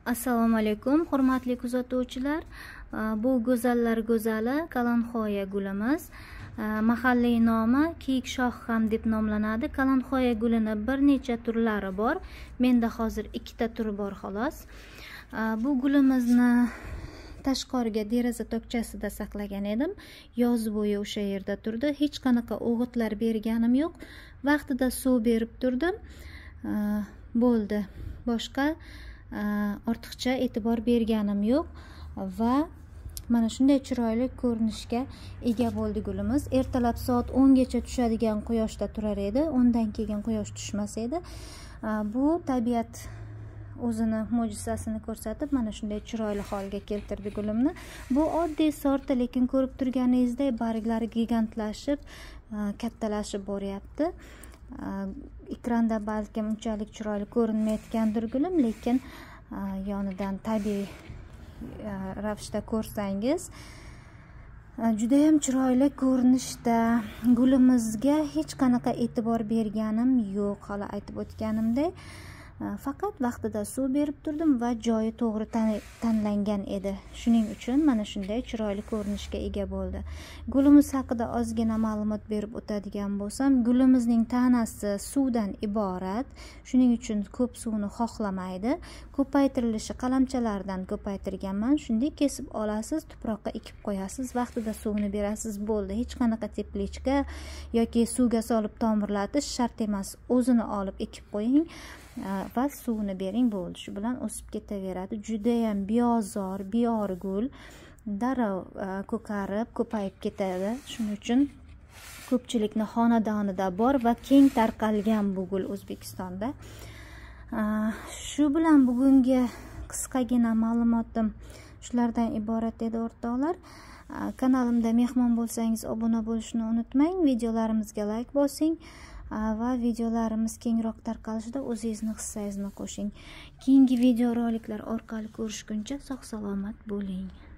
Assalomu alaykum, hurmatli kuzatuvchilar. Bu go'zallar go'zali Kalanxoya gulimiz. Mahalliy nomi Kiyik shohham deb nomlanadi. Kalanxoya gulini bir necha turlari bor. Menda hozir ikkita turi bor xolos. Bu gulimizni tashqariga deraza tokchasida saqlagan edim. Yoz bo'yi o'sha yerda turdi. Hech qanaqa o'g'itlar berganim yo'q. Vaqtida suv berib turdim. Bo'ldi. Boshqa ortiqcha e'tibor berganim yo'q va mana shunday chiroyli ko'rinishga ega bo'ldi gulimiz. Ertalab soat 10 gacha tushadigan quyoshda turar edi. Undan keyin quyosh tushmas edi. Bu tabiat o'zini mo'jizasini ko'rsatib mana shunday chiroyli holga keltirdi gulimni. Bu oddiy sorta, lekin ko'rib turganingizdek barglari gigantlashib, kattalashib boryapti. Ekranda balkim unchalik chiroyli ko'rinmayotgandir gulim, lekin yonidan tabiiy ravishda ko'rsangiz juda ham chiroyli ko'rinishda. Gulimizga hech qanaqa e'tibor berganim yo'q, hali aytib o'tganimdek. Faqat vaqtida suv berib turdim va joyi to'g'ri tanlangan edi. Shuning uchun mana shunday chiroyli ko'rinishga ega bo'ldi. Gulimiz haqida ozgina ma'lumot berib o'tadigan bo'lsam, gulimizning tanasi suvdan iborat. Shuning uchun ko'p suvni xohlamaydi. Ko'paytirilishi qalamchalardan ko'paytirganman. Shunday kesib olasiz, tuproqqa ekib qo'yasiz, vaqtida suvni berasiz, bo'ldi. Hech qanaqa teplechka yoki suvga solib tomirlatish shart emas. O'zini olib ekib qo'ying va suvni bering, bo'ldi. Shu bilan o'sib ketaveradi. Juda ham beozor, beorgul, darrov ko'karib, ko'payib ketadi. Shuning uchun ko'pchilikning xonadonida bor va keng tarqalgan bu gul O'zbekistonda. Shu bilan bugungi qisqagina ma'lumotim shulardan iborat edi, o'rtoqlar. Kanalimda mehmon bo'lsangiz obuna bo'lishni unutmang, videolarimizga like bosing va videolarimiz kengroq tarqalishida o'zingizni hissangizni qo'shing. Keyingi videoroliklar orqali ko'rishguncha sog' salomat bo'ling.